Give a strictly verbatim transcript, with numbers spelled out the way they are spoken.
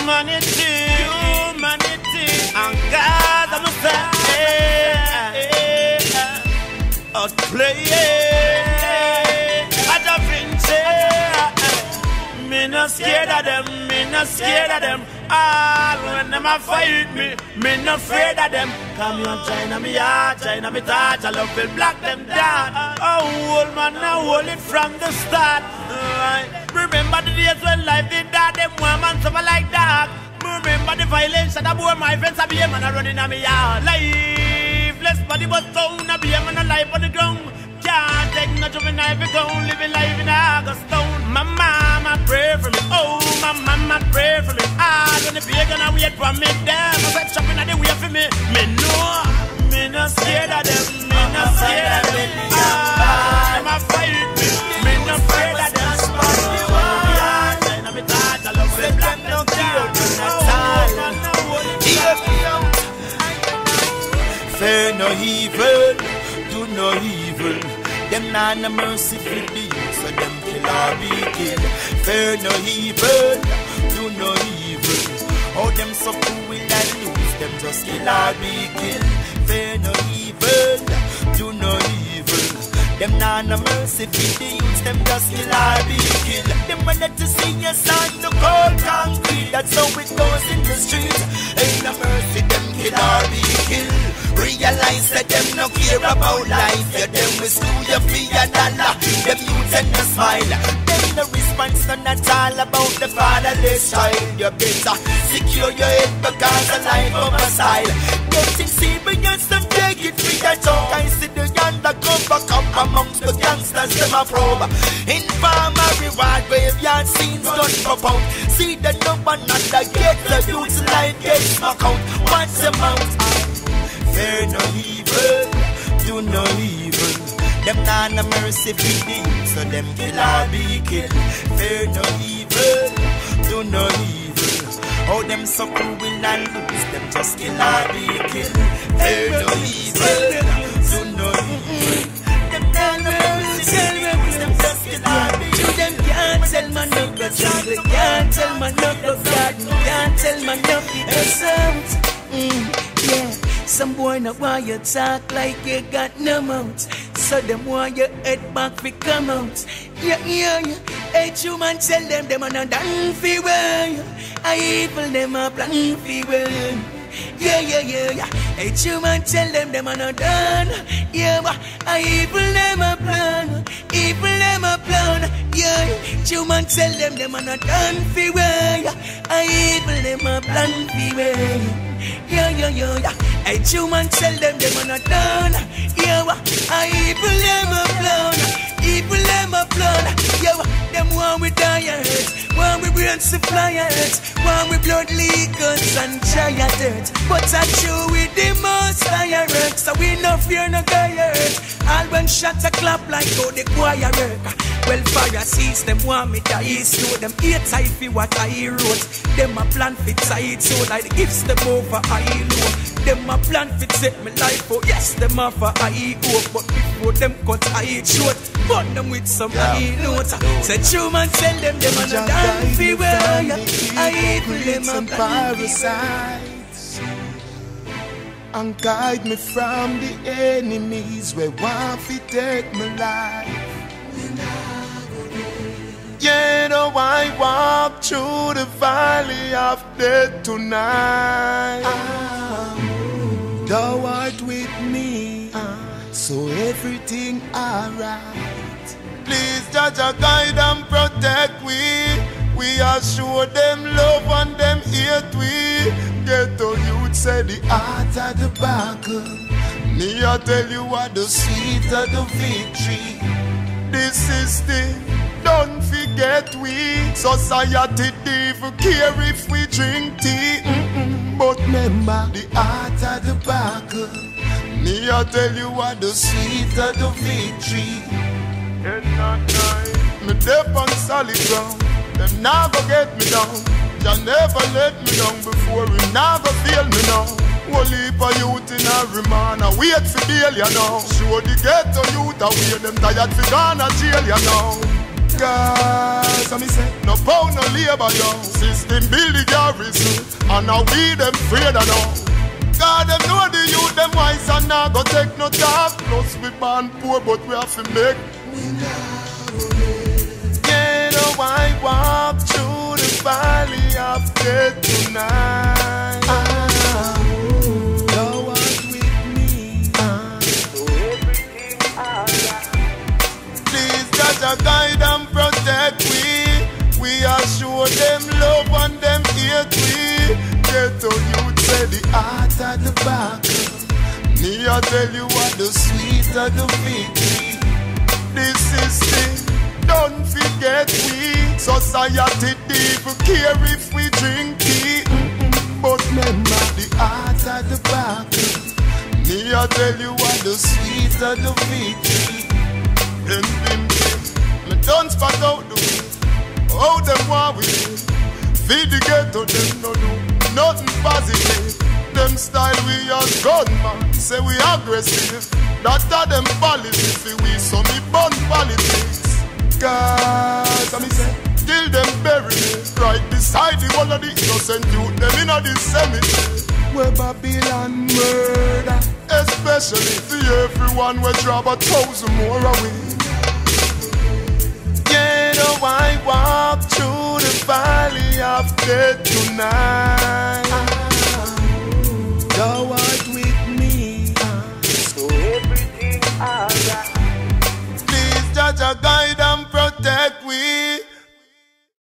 Humanity, humanity, and God, I'm a say, outplay, I just me not scared of them, me not scared of them. All when them a fight me, me not afraid of them. Come on, China, me heart, China, me touch, I love to block them down. Oh, old man, now hold it from the start. Right. Remember the days when life did that, them one man suffer like that. Remember the violence that I bore my friends, I be a man a running on me yard. Lifeless body was stone, I be a man alive on the ground. Can't take no juvenile, we gon' living life in August town. My mama pray for me, oh, my mama pray for me. Ah, when the beer gonna wait for me, them I said shopping at the way for me. Me know, me not scared of them, me not scared of them. Ah, them a fight me, me not afraid of them. Yeah, China me touch, I love them black no care, fear no evil, do no evil. Them not no mercy for the youth, so them kill or be killed. Fear no evil, do no evil. Oh, them so cruel and lose, them just kill or be killed. Fear no evil, do no evil. Them not no mercy for the youth, them just kill or be killed. Them wanted to see your son to cold concrete, that's how it goes in the streets. Ain't no mercy, them kill or be killed. Realize that them no care about life. Yeah, them will screw you for your dollar. Them youth and no smile. Them no response, none at all about the fatherless child. You better secure your head because the life of a style. Getting serious, them take it for your joke. I see the undercover come amongst the gangsters, them a probe. Informer reward, graveyard scenes don't pop out. See the number, not the gate, the youth's life gets knocked out. Watch them out. Fear no evil, do no evil. Them not no mercy for the youth, so them kill or be killed. Fear no evil, do no evil. Oh, them so cruel and loose, them just kill or be killed. Fear no evil, do no evil. Them not no mercy for the youth, them just kill or be killed. Them can't tell man no go jungle, can't tell man no go garden, can't tell man no be the sound. Mm, yeah. Some boy not want you talk like you got no mouth, so them want your head back fi come out. Yeah, yeah, yeah. Hey, human tell them them a not done fi well. I evil them a plan fi well. Yeah, yeah, yeah, yeah. Hey, human tell them them a not done. Yeah, but I evil them a plan, evil them a plan. Yeah, human tell them them a not done fi well. I evil them a plan fi well. Yeah, yeah, yeah, yeah. Hey, human tell them them are not done. Yeah, I evil them a plan, evil them a plan. Yeah, them one with diet, one with brain suppliers, one with blood leakers and giant dirt. But I chew with the most fire, so we no fear no giant. All when shots a clap like how the choir work. Well, fire sees them want me die slow. Them hate I feel what I wrote. Them a plan fit tight so like the gifts them over I low. Them a plan fit set me life oh yes them offer I hope. But before them cut I short, burn them with some I note. Say true man tell them them a no done fi well. I evil them a parasites and guide me from the enemies where want fi take my life. Yeah, though I walk through the valley of death tonight, ah, thou art with me, ah, so everything alright. Please judge a guide and protect we. We assure them love and them hate we. Ghetto youth say the art of the battle. Me I tell you what the sweet of the victory. This is the don't forget we. Society devil care if we drink tea. Mm-mm. But remember the art of the battle. Me I tell you what the sweet of the victory. And not night, me deep on solid ground. Them never get me down. Jah never let me down before. He never fail me now. Whole heap of youth in every man a wait for bail, you know. Show the ghetto youth away. Them tired for gone a jail, you know. Cause me say, no pound, no labor, yo. System build the garrison, and now we them afraid of now. God, them know the youth, them wise and now go take no talk. Plus we born poor, but we have to make. Yeah, no, I walk through the valley of death tonight. Ah, thou art with me. Ah, so everything alright. Please, judge, guide and protect we. We assure them love and them hate we. Get to you, say the heart at the back. Me, I tell you what the sweet of the victory. This system, don't forget we. Society people care if we drink tea. Mm-mm. But remember the heart at the back. Me, I tell you what the sweet of the victory. Then bim bim, me don't spot out the way. How them want we feed the ghetto, them no do nothing positive. Them style we as gunman, say we aggressive. That are them policy for we, so me burn politics. Cause I me say, till them bury me right beside the wall of the innocent youth. Them in a the cemetery where Babylon murder. Especially for everyone we drop a thousand more away. Yeah, no, I walk through the valley of death tonight. Ah, thou art with me. Ah, so everything alright. Please, judge, guide